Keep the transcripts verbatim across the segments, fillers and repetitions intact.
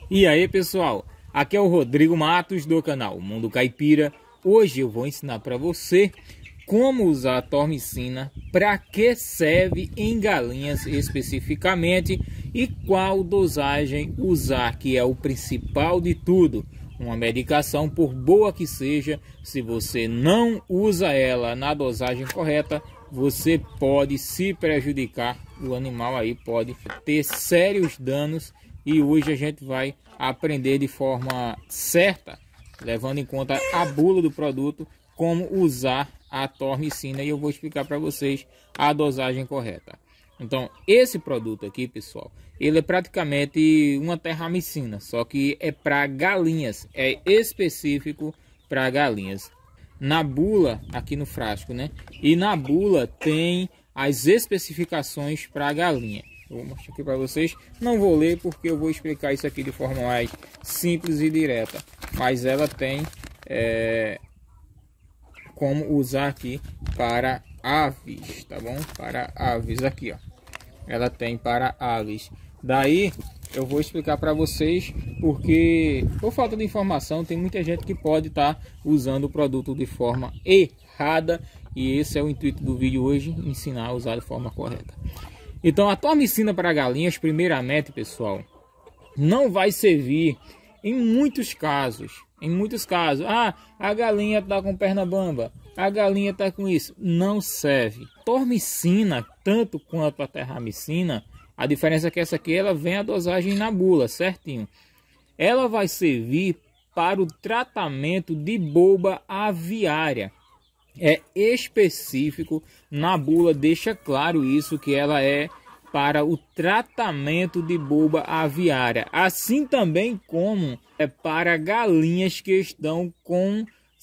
E aí pessoal, aqui é o Rodrigo Matos do canal Mundo Caipira. Hoje eu vou ensinar para você como usar a tormicina, para que serve em galinhas especificamente e qual dosagem usar, que é o principal de tudo. Uma medicação, por boa que seja, se você não usa ela na dosagem correta, você pode se prejudicar, o animal aí pode ter sérios danos. E hoje a gente vai aprender de forma certa, levando em conta a bula do produto, como usar a tormicina, e eu vou explicar para vocês a dosagem correta. Então, esse produto aqui, pessoal, ele é praticamente uma terramicina, só que é para galinhas, é específico para galinhas. Na bula, aqui no frasco, né? E na bula tem as especificações para galinha. Eu vou mostrar aqui para vocês. Não vou ler porque eu vou explicar isso aqui de forma mais simples e direta. Mas ela tem é, como usar aqui para aves, tá bom? Para aves aqui, ó. Ela tem para aves. Daí eu vou explicar para vocês porque por falta de informação tem muita gente que pode estar tá usando o produto de forma errada. E esse é o intuito do vídeo hoje, ensinar a usar de forma correta. Então a tormicina para galinhas, primeiramente, pessoal, não vai servir em muitos casos. Em muitos casos, ah, a galinha está com perna bamba, a galinha está com isso. Não serve. Tormicina, tanto quanto a terramicina, a diferença é que essa aqui ela vem a dosagem na bula, certinho. Ela vai servir para o tratamento de boba aviária. É específico, na bula deixa claro isso, que ela é para o tratamento de boba aviária, assim também como é para galinhas que estão com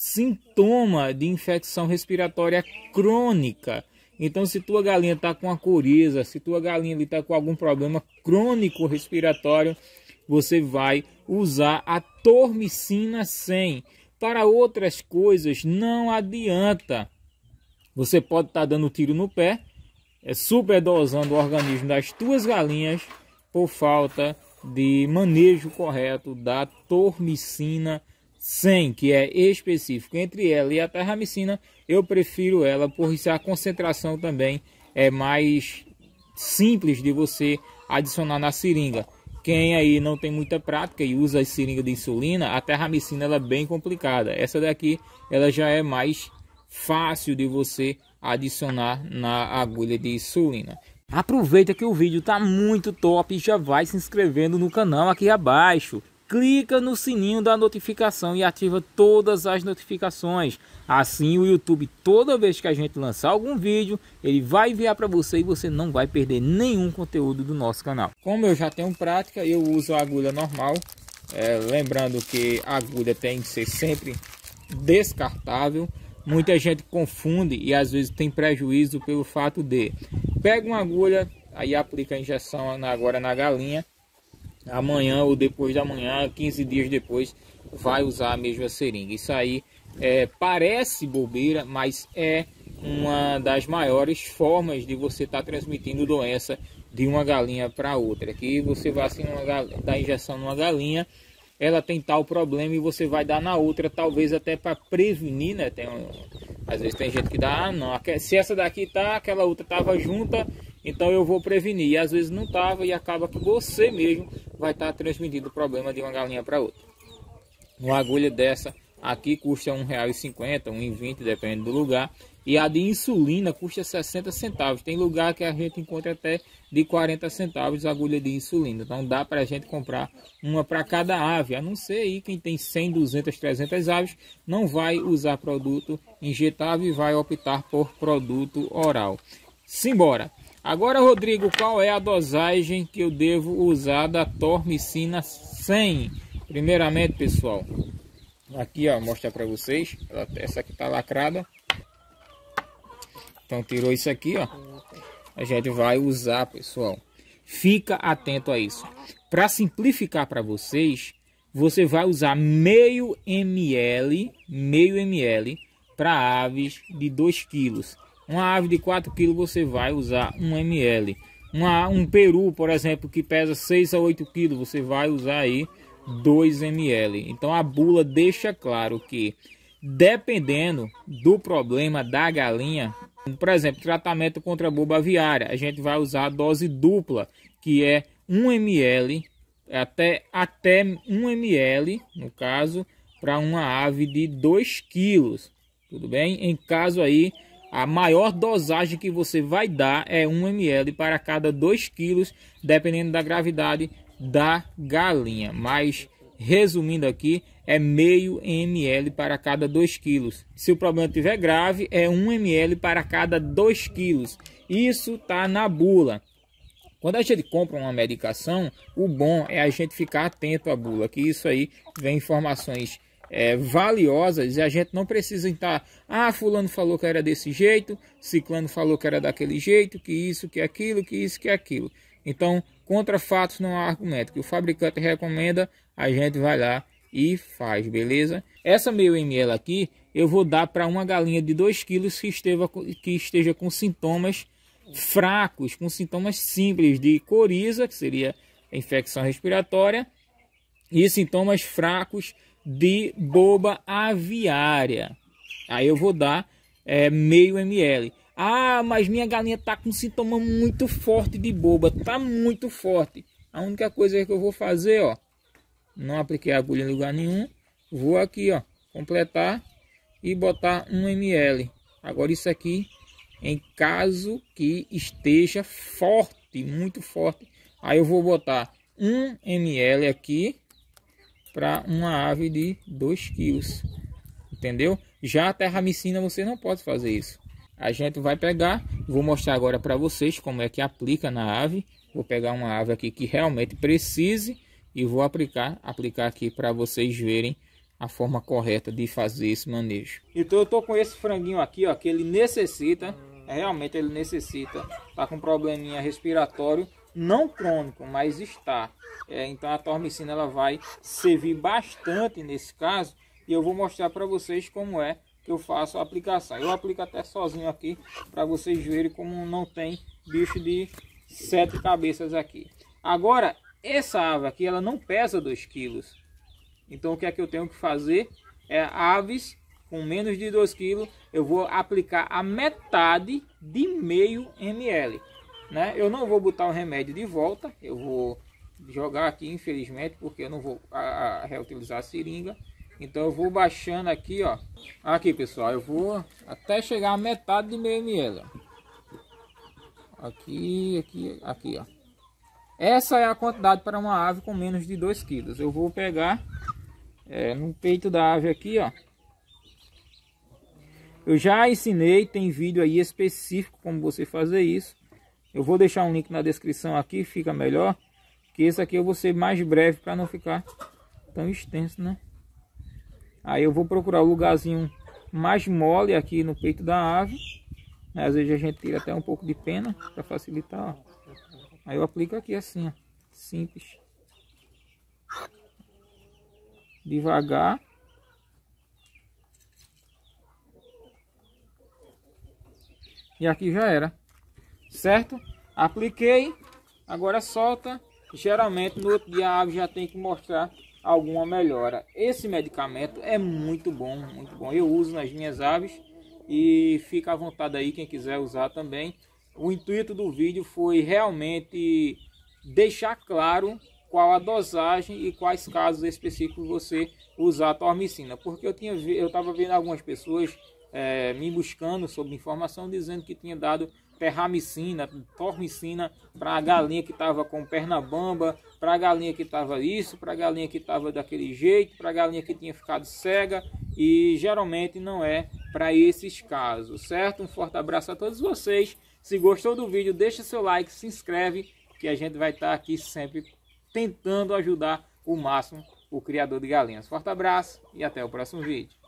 sintoma de infecção respiratória crônica. Então, se tua galinha está com a coriza, se tua galinha está com algum problema crônico respiratório, você vai usar a tormicina cem. Para outras coisas não adianta. Você pode estar tá dando tiro no pé, é, superdosando o organismo das tuas galinhas por falta de manejo correto da tormicina cem, que é específico. Entre ela e a terramicina, eu prefiro ela, por isso a concentração também é mais simples de você adicionar na seringa. Quem aí não tem muita prática e usa a seringa de insulina, a terramicina ela é bem complicada. Essa daqui ela já é mais fácil de você adicionar na agulha de insulina. Aproveita que o vídeo está muito top e já vai se inscrevendo no canal aqui abaixo. Clica no sininho da notificação e ativa todas as notificações. Assim o YouTube, toda vez que a gente lançar algum vídeo, ele vai enviar para você e você não vai perder nenhum conteúdo do nosso canal. Como eu já tenho prática, eu uso a agulha normal. É, lembrando que a agulha tem que ser sempre descartável. Muita gente confunde e às vezes tem prejuízo pelo fato de pega uma agulha, aí aplica a injeção agora na galinha. Amanhã ou depois da manhã, quinze dias depois, vai usar a mesma seringa. Isso aí é, parece bobeira, mas é uma das maiores formas de você estar tá transmitindo doença de uma galinha para outra. Aqui você vai assim, uma, dar injeção numa galinha, ela tem tal problema e você vai dar na outra, talvez até para prevenir, né? Tem, às vezes tem gente que dá, ah, não, se essa daqui tá, aquela outra tava junta, então eu vou prevenir. E às vezes não tava e acaba que você mesmo vai estar tá transmitindo o problema de uma galinha para outra. Uma agulha dessa aqui custa um real e cinquenta, um real e vinte, depende do lugar. E a de insulina custa sessenta centavos. Tem lugar que a gente encontra até de quarenta centavos a agulha de insulina. Então dá para a gente comprar uma para cada ave. A não ser aí quem tem cem, duzentas, trezentas aves, não vai usar produto injetável e vai optar por produto oral. Simbora! Agora, Rodrigo, qual é a dosagem que eu devo usar da tormicina cem? Primeiramente, pessoal, aqui ó, mostrar para vocês, essa aqui tá lacrada. Então tirou isso aqui, ó. A gente vai usar, pessoal. Fica atento a isso. Para simplificar para vocês, você vai usar meio ml, meio ml para aves de dois quilos. Uma ave de quatro quilos você vai usar um ml. Uma, um peru, por exemplo, que pesa seis a oito quilos, você vai usar aí dois mililitros. Então a bula deixa claro que, dependendo do problema da galinha, por exemplo, tratamento contra a boba aviária, a gente vai usar a dose dupla, que é um mililitro, até, até um mililitro, no caso, para uma ave de dois quilos. Tudo bem? Em caso aí, a maior dosagem que você vai dar é um mililitro para cada dois quilos, dependendo da gravidade da galinha. Mas, resumindo aqui, é meio mililitro para cada dois quilos. Se o problema estiver grave, é um mililitro para cada dois quilos. Isso está na bula. Quando a gente compra uma medicação, o bom é a gente ficar atento à bula, que isso aí vem informações é, valiosas e a gente não precisa estar, ah, fulano falou que era desse jeito, ciclano falou que era daquele jeito, que isso, que aquilo, que isso, que aquilo. Então, contra fatos não há argumento. Que o fabricante recomenda, a gente vai lá e faz, beleza? Essa meio ml aqui, eu vou dar para uma galinha de dois quilos que, esteva, que esteja com sintomas fracos, com sintomas simples de coriza, que seria a infecção respiratória, e sintomas fracos de boba aviária. Aí eu vou dar é, meio ml. Ah, mas minha galinha tá com sintoma muito forte de boba, tá muito forte. A única coisa que eu vou fazer, ó, não apliquei a agulha em lugar nenhum, vou aqui, ó, completar e botar um mililitro. Agora isso aqui, em caso que esteja forte, muito forte, aí eu vou botar um mililitro aqui para uma ave de dois quilos, entendeu? Já a terramicina você não pode fazer isso. A gente vai pegar, vou mostrar agora para vocês como é que aplica na ave. Vou pegar uma ave aqui que realmente precise e vou aplicar, aplicar aqui para vocês verem a forma correta de fazer esse manejo. Então eu tô com esse franguinho aqui, ó, que ele necessita, realmente ele necessita, tá com probleminha respiratório, não crônico, mas está. É, então a tormicina ela vai servir bastante nesse caso e eu vou mostrar para vocês como é que eu faço a aplicação. Eu aplico até sozinho aqui para vocês verem como não tem bicho de sete cabeças aqui. Agora, essa ave aqui ela não pesa dois quilos. Então o que é que eu tenho que fazer? É aves com menos de dois quilos, eu vou aplicar a metade de meio mililitro. Né? Eu não vou botar o remédio de volta, eu vou jogar aqui, infelizmente, porque eu não vou a, a, reutilizar a seringa. Então eu vou baixando aqui, ó. Aqui, pessoal, eu vou até chegar a metade de meio mililitro. Aqui, aqui, aqui, ó. Essa é a quantidade para uma ave com menos de dois quilos. Eu vou pegar é, no peito da ave aqui, ó. Eu já ensinei, tem vídeo aí específico como você fazer isso. Eu vou deixar um link na descrição aqui, fica melhor. Que esse aqui eu vou ser mais breve para não ficar tão extenso, né? Aí eu vou procurar um lugarzinho mais mole aqui no peito da ave. Às vezes a gente tira até um pouco de pena para facilitar, ó. Aí eu aplico aqui assim, ó. Simples. Devagar. E aqui já era. Certo? Apliquei. Agora solta. Geralmente no outro dia a ave já tem que mostrar alguma melhora. Esse medicamento é muito bom, muito bom. Eu uso nas minhas aves e fica à vontade aí quem quiser usar também. O intuito do vídeo foi realmente deixar claro qual a dosagem e quais casos específicos você usar a tormicina, porque eu tinha eu estava vendo algumas pessoas é, me buscando sobre informação dizendo que tinha dado terramicina, tormicina para a galinha que estava com perna bamba, para a galinha que estava isso, para a galinha que estava daquele jeito, para a galinha que tinha ficado cega, e geralmente não é para esses casos, certo? Um forte abraço a todos vocês. Se gostou do vídeo, deixa seu like, se inscreve, que a gente vai estar aqui sempre tentando ajudar o máximo o criador de galinhas. Forte abraço e até o próximo vídeo.